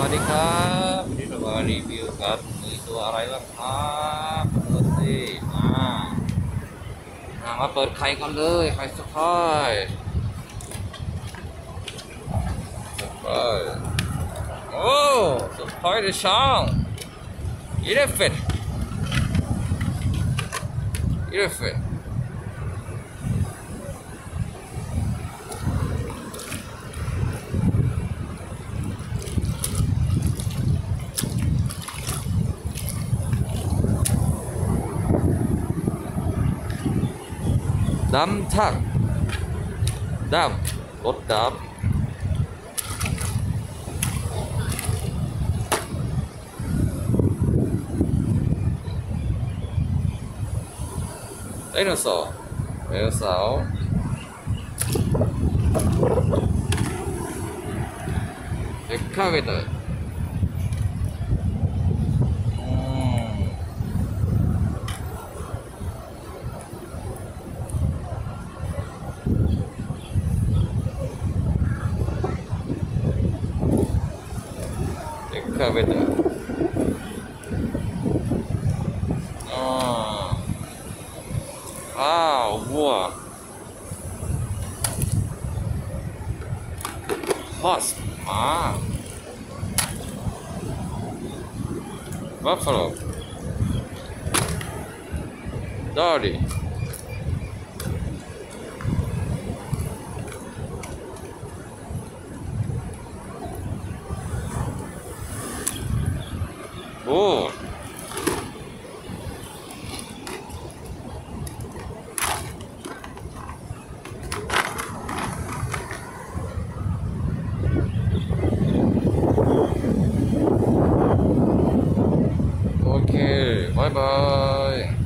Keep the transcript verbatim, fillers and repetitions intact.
วัสดีครับวันนี้เรามารีวิวกันมีตัวอะไรบ้างครับดูสิมาอ่ามาเปิดไข่กันเลยไข่สไปสไปโอ้สไปเดอร์ช่องอีเลฟเฟนอีเลฟเฟนดำทักดำรถดำไดโนเสาร์ไดโนเสาร์เอ็กคาเวเตอร์เอ็กคาเวเตอร์อ๋ออ้าววัว horse ม้า buffalo dolly โอ้โอเคบายบาย